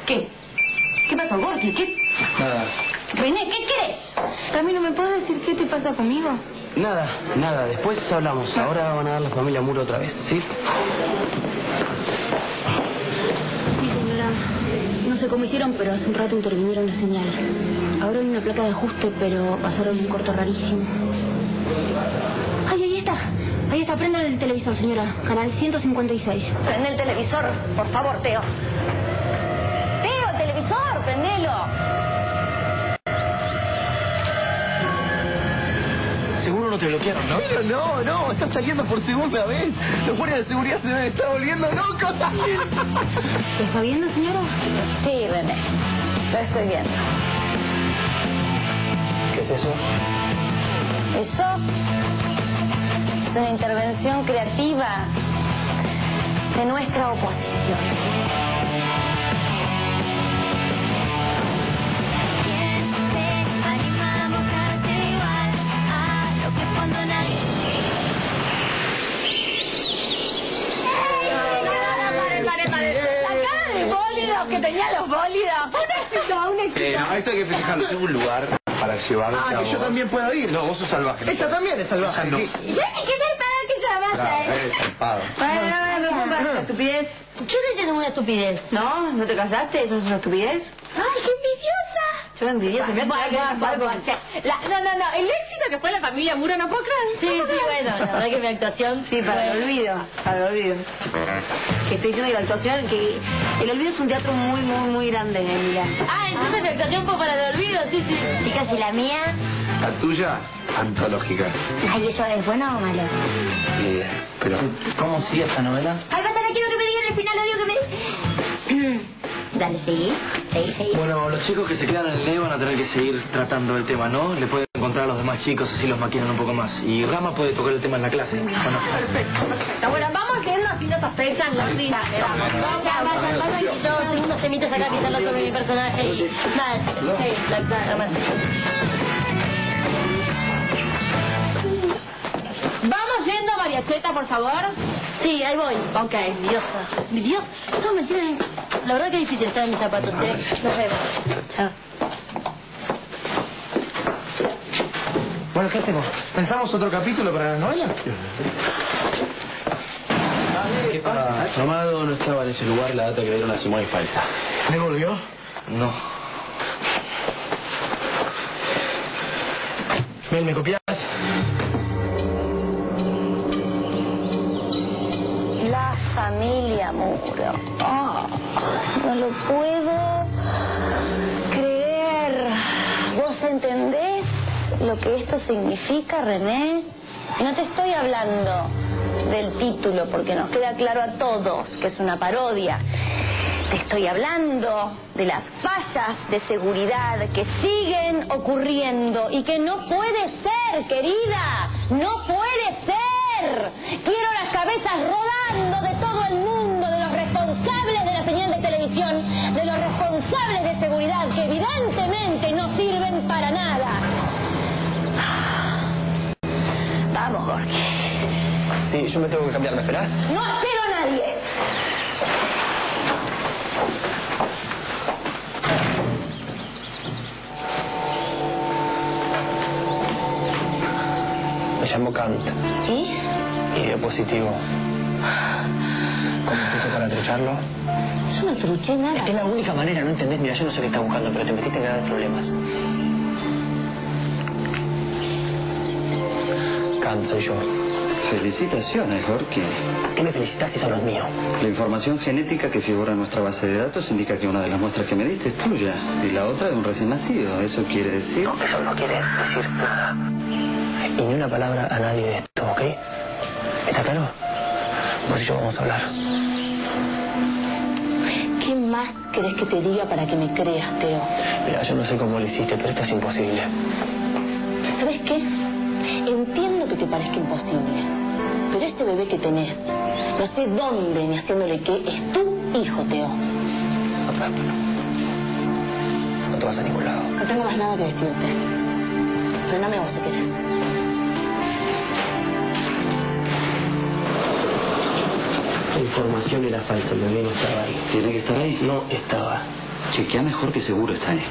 ¿Qué? ¿Qué pasó, Gorky? ¿Qué? Nada. René, ¿qué querés? Ramiro, ¿me puedes decir qué te pasa conmigo? Nada. Después hablamos. Ahora van a dar la familia Muro otra vez, ¿sí? Sí, señora. No sé cómo hicieron, pero hace un rato intervinieron la señal. Ahora hay una placa de ajuste, pero pasaron un corto rarísimo. ¡Ay, ahí está! Ahí está, prendan el televisor, señora. Canal 156. Prende el televisor, por favor, Teo. Teo, el televisor, prendelo. Seguro no te bloquearon, ¿no? Pero no, está saliendo por segunda vez. Los guardias de seguridad se deben estar volviendo locos. ¿Lo está viendo, señora? Sí, René, lo estoy viendo. ¿Qué es eso? Eso es una intervención creativa de nuestra oposición. Que tenía los bólidos. Un éxito. No, esto hay que festejarlo. Tengo un lugar para llevarlo. Ah, que yo también puedo ir. No, vos sos salvaje. Ella también es salvaje. No. Yo sí que ser para que yo avance. Zarpado. Bueno, estupidez. Yo no entiendo una estupidez. ¿No? ¿No te casaste? ¿Eso es una estupidez? ¡Ay, qué envidiosa! Yo envidiosa. No. El éxito que fue la familia Muro no puedo creer. Sí, bueno, la verdad que mi actuación... Sí, para el olvido. Que estoy diciendo que la actuación, que el olvido es un teatro muy grande, Emilia. Ah, entonces mi actuación fue para el olvido, sí. Chicas, ¿y la mía? La tuya, antológica. Ay, ¿eso es bueno o malo? Pero, ¿cómo sigue esta novela? Ay, basta, no quiero que me digan el final, odio que me... Dale, seguí. Bueno, los chicos que se quedan en el NE van a tener que seguir tratando el tema, ¿no? Le pueden encontrar a los demás chicos, así los maquinan un poco más. Y Rama puede tocar el tema en la clase. Bueno. Perfecto. Bueno, vamos viendo así no sospechan, Gordita. Vayan, que yo tengo unos temitas acá que charlar sobre mi personaje y... Nada, sí, Vamos yendo, Mariacheta, por favor. Sí, ahí voy. Ok, Dios, eso me tiene... La verdad que es difícil estar en mis zapatos, ¿eh? Nos vemos. Chao. Bueno, ¿qué hacemos? ¿Pensamos otro capítulo para la novela? ¿Qué pasa? Amado no estaba en ese lugar, la data que le dieron a Simón es falsa. ¿Me volvió? No. Mel, ¿me copias? La familia Muro. Oh, no lo puedo creer. ¿Vos entendés lo que esto significa, René? Y no te estoy hablando del título, porque nos queda claro a todos que es una parodia. Te estoy hablando de las fallas de seguridad que siguen ocurriendo y que no puede ser, querida. No puede ser. Quiero las cabezas rodando de todo el mundo, de los responsables de la señal de televisión, de los responsables de seguridad que evidentemente no sirven para nada. Vamos, Jorge. Sí, yo me tengo que cambiar, ¿me esperás? No espero a nadie. Me llamo Kant. ¿Y? Y dio positivo. ¿Cómo hiciste para trucharlo? Yo no truché nada. Es la única manera, ¿no entendés? Mira, yo no sé qué estás buscando, pero te metiste en graves problemas. Kant, soy yo. Felicitaciones, Gorky. ¿Qué me felicitas si son los míos? La información genética que figura en nuestra base de datos indica que una de las muestras que me diste es tuya y la otra de un recién nacido. ¿Eso quiere decir? No, eso no quiere decir nada. Y ni una palabra a nadie de esto, ¿ok? ¿Está claro? Vos y yo vamos a hablar. ¿Qué más querés que te diga para que me creas, Teo? Mira, yo no sé cómo lo hiciste, pero esto es imposible. ¿Sabes qué? Entiendo que te parezca imposible, pero este bebé que tenés, no sé dónde ni haciéndole qué, es tu hijo, Teo. No te vas a ningún lado. No tengo más nada que decirte. Frename vos si querés. La información era falsa, el bebé no estaba ahí. ¿Tiene que estar ahí? No estaba. Chequea mejor que seguro está ahí.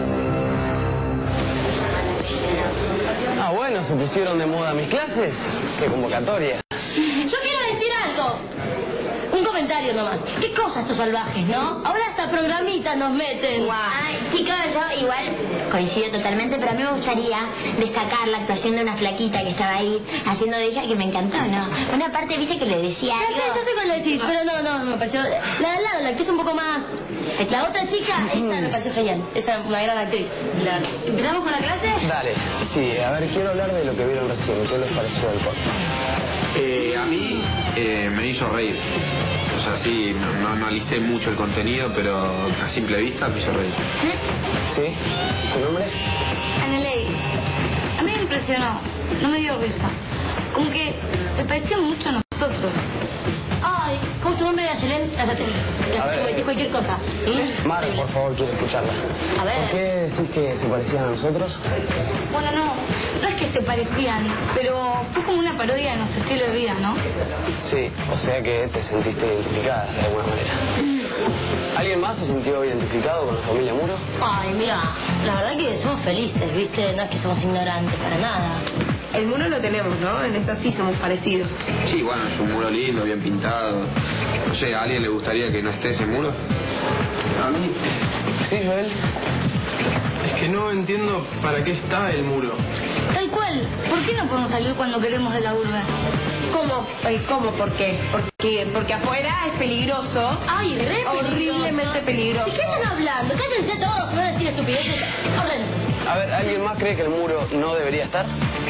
Ah, bueno, se pusieron de moda mis clases. ¡Qué convocatoria! Yo quiero decir algo. Un comentario nomás. ¿Qué cosas estos salvajes, no? Ahora hasta programitas nos meten. Ay, chicos, yo igual coincido totalmente, pero a mí me gustaría destacar la actuación de una flaquita que estaba ahí haciendo de hija que me encantó, ¿no? Una parte, viste, que le decía algo. Ya sé cuál decís, pero no, me pareció... La de al lado, la actriz un poco más... La otra chica, esta me pareció genial. Esta es una gran actriz. Claro. ¿Empezamos con la clase? Dale. Sí, a ver, quiero hablar de lo que vieron recién. ¿Qué les pareció el corto? A mí me hizo reír. O sea, sí, no analicé mucho el contenido, pero a simple vista me hizo reír. ¿Sí? ¿Tu nombre? Anelei, a mí me impresionó, no me dio risa. Como que se parecían mucho a nosotros. Ay, ¿cómo es tu nombre, Ayelen? A ver. Cualquier cosa. Mara, por favor, quiero escucharla. A ver. ¿Por qué decís que se parecían a nosotros? Bueno, no es que se parecían, pero fue como una parodia de nuestro estilo de vida, ¿no? Sí, o sea que te sentiste identificada de alguna manera. ¿Alguien más se sintió identificado con la familia Muro? Ay, mira, la verdad que somos felices, ¿viste? No es que somos ignorantes, para nada. El muro lo tenemos, ¿no? En eso sí somos parecidos. Sí, bueno, es un muro lindo, bien pintado. No sé, ¿a alguien le gustaría que no esté ese muro? A mí. ¿Sí, Joel? Es que no entiendo para qué está el muro. Tal cual, ¿por qué no podemos salir cuando queremos de la urbe? ¿Cómo? ¿Cómo? ¿Por qué? Porque afuera es peligroso. Ay, re peligroso. Horriblemente peligroso. ¿De qué están hablando? Cállense todos, van a decir estupideces. Horrendo. A ver, ¿alguien más cree que el muro no debería estar?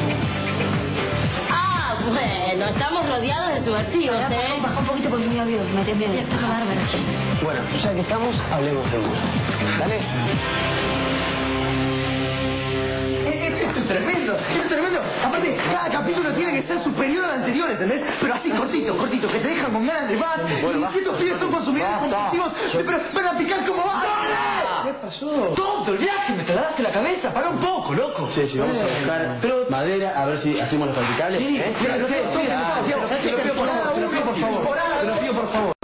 Ah, bueno, estamos rodeados de subversivos, ¿eh? Baja un poquito porque me dio miedo, me dio miedo. Está bárbaro. Bueno, ya que estamos, hablemos del muro. ¿Dale? Esto es tremendo, Aparte, cada capítulo tiene que ser superior al anterior, ¿entendés? Pero así, cortito, que te dejan con ganas de más. Y si estos pibes son consumidores compulsivos, pero van a picar como vas. ¿Qué pasó? Tonto, el viaje, me trasladaste la cabeza. Para un poco, loco. Sí, vamos a buscar madera, a ver si hacemos los verticales. Sí, te lo pido por favor.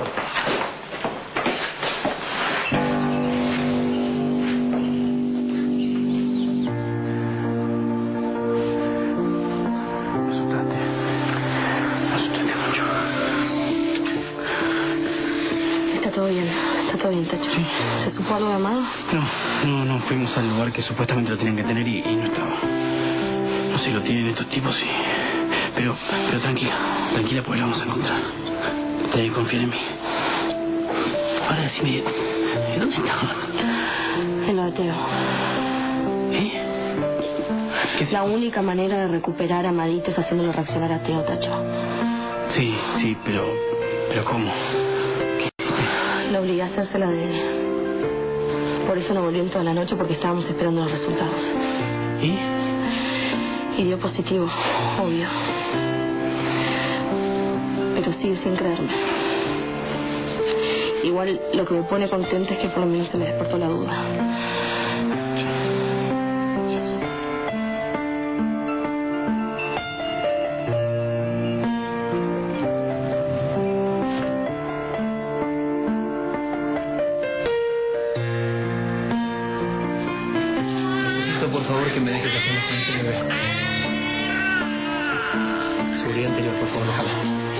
Está todo bien, Tacho. Sí. ¿Se supo algo de Amado? No, fuimos al lugar que supuestamente lo tenían que tener y no estaba. No sé, lo tienen estos tipos y... Pero tranquila, porque lo vamos a encontrar. Tenés que confiar en mí. Ahora decime, ¿dónde estabas? En lo de Teo. ¿Qué es La única manera de recuperar a Amadito es haciéndolo reaccionar a Teo, Tacho. Sí, pero ¿cómo? Lo obligué a hacérsela de él. Por eso no volvió en toda la noche, porque estábamos esperando los resultados. Y dio positivo, obvio. Pero sigue sin creerme. Igual lo que me pone contenta es que por lo menos se me despertó la duda. Por favor, que me deje pasar la frente de vez. Seguridad anterior, por favor, déjala.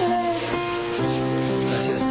Gracias.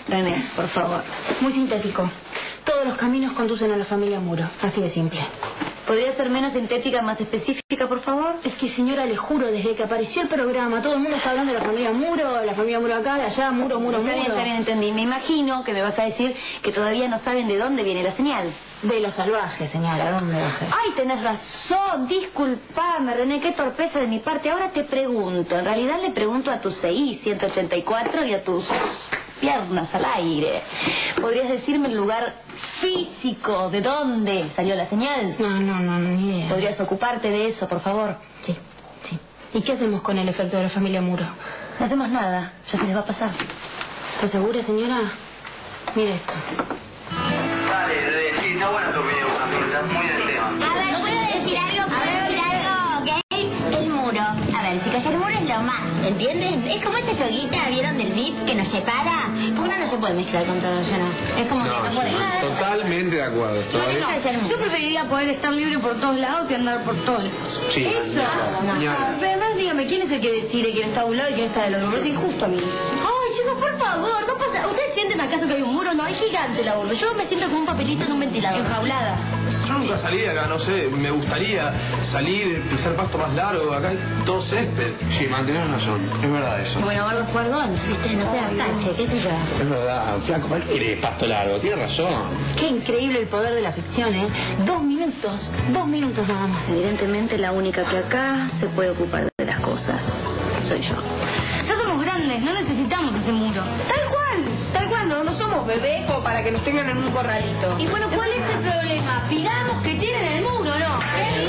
René, por favor. Muy sintético. Todos los caminos conducen a la familia Muro. Así de simple. ¿Podría ser menos sintética, más específica, por favor? Es que, señora, le juro, desde que apareció el programa, todo el mundo está hablando de la familia Muro acá, de allá, Muro. Está bien, entendí. Me imagino que me vas a decir que todavía no saben de dónde viene la señal. De los salvajes, señora, ¿dónde va a ser? Ay, tenés razón. Disculpame, René, qué torpeza de mi parte. Ahora te pregunto. En realidad le pregunto a tu CI 184 y a tus piernas al aire. ¿Podrías decirme el lugar físico de dónde salió la señal? No, ni idea. ¿Podrías ocuparte de eso, por favor? Sí. ¿Y qué hacemos con el efecto de la familia Muro? No hacemos nada. Ya se les va a pasar. ¿Está segura, señora? Mire esto. Dale, sí, está buena tu opinión, amigo, está muy del tema. A ver, ¿puedo decir algo? ¿Ok? El muro. A ver, chicos, el muro es lo más, ¿entienden? Es como esa yoguita, ¿vieron del beat que nos separa? Porque uno no se puede mezclar con todo, yo no. Es como que no puede. Totalmente de acuerdo. Yo preferiría poder estar libre por todos lados y andar por todos. Sí, eso. Además, dígame, ¿quién es el que decide quién está de un lado y quién está del otro? Porque es injusto a mí. Ay, chicos, por favor, no pasa. ¿Ustedes sienten acaso que hay un muro? No, es gigante la urbe. Yo me siento como un papelito en un ventilador. Enjaulada. Yo nunca salí de acá, no sé, me gustaría salir, pisar pasto más largo, acá hay todo césped. Sí, mantenés razón, es verdad eso. Bueno, Gordo Fuerdón, viste, no seas cache, qué sé yo. Es verdad, flaco, ¿para qué querés pasto largo? Tiene razón. Qué increíble el poder de la ficción, ¿eh? 2 minutos nada más. Evidentemente la única que acá se puede ocupar de las cosas soy yo. Ya somos grandes, no necesitamos ese muro. Tal cual, no somos bebés como para que nos tengan en un corralito. Y bueno, ¿cuál es el problema? Pidamos que tienen el muro, ¿no?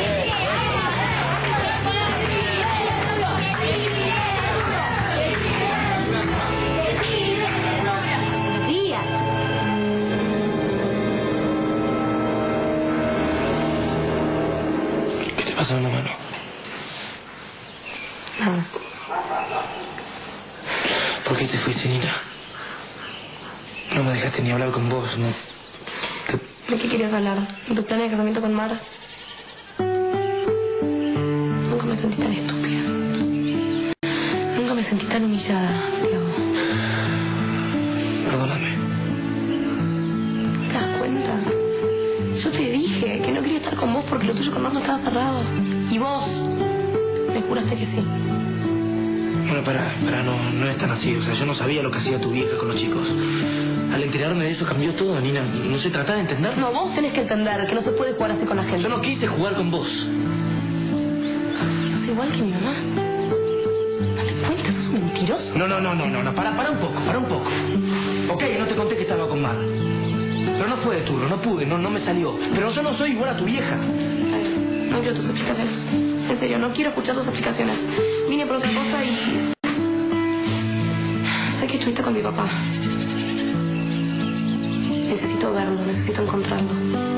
¿Qué te pasa en la mano? Nada. ¿Por qué te fuiste, Nina? No me dejaste ni hablar con vos, ¿no? ¿De qué querías hablar? ¿De tu plan de casamiento con Mar? Nunca me sentí tan estúpida. Nunca me sentí tan humillada, Diego. Perdóname. ¿Te das cuenta? Yo te dije que no quería estar con vos porque lo tuyo con Mar no estaba cerrado. Y vos me juraste que sí. Bueno, no es tan así. O sea, yo no sabía lo que hacía tu vieja con los chicos. Al enterarme de eso cambió todo, Nina. No se trata de entender. No, vos tenés que entender que no se puede jugar así con la gente. Yo no quise jugar con vos. Sos igual que mi mamá. ¿No te cuentas? Sos un mentiroso. No. Para un poco. Ok, no te conté que estaba con Mar. Pero no fue de turno, no pude, no me salió. Pero yo no soy igual a tu vieja. No quiero tus explicaciones. En serio, no quiero escuchar tus explicaciones. Vine por otra cosa y... Sé que estuviste con mi papá. Necesito verlo, necesito encontrarlo.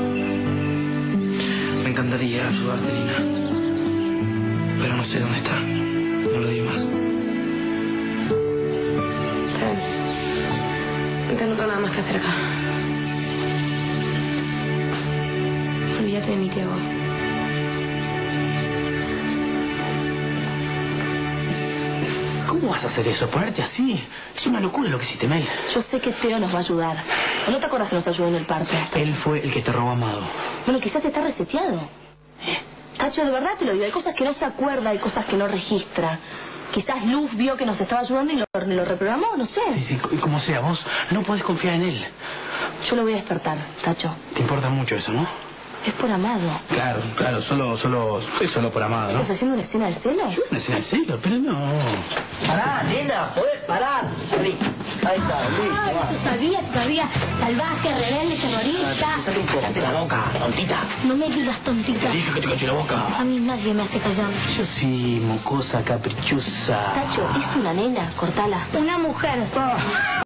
Me encantaría ayudarte, Nina. Pero no sé dónde está. No lo digo más. No tengo nada más que hacer acá. Olvídate de mí, Diego. ¿Cómo vas a hacer eso? ¿Ponerte así? Es una locura lo que hiciste, Mel. Yo sé que Teo nos va a ayudar. ¿O no te acuerdas que nos ayudó en el parto? Él fue el que te robó a Amado. Bueno, quizás está reseteado. Tacho, de verdad te lo digo. Hay cosas que no se acuerda, hay cosas que no registra. Quizás Luz vio que nos estaba ayudando y lo reprogramó, no sé. Sí, como sea, vos no podés confiar en él. Yo lo voy a despertar, Tacho. Te importa mucho eso, ¿no? Es por Amado. Claro, solo por Amado, ¿no? ¿Estás haciendo una escena de celos? ¿Una escena de celos? Pero no. Pará, nena, podés parar. Ahí está, Luis. Yo sabía. Salvaje, rebelde, terrorista. Cállate la boca, tontita. No me digas tontita. Te dije que te caché la boca. A mí nadie me hace callar. Yo sí, mocosa, caprichosa. Tacho, es una nena, cortala. Una mujer.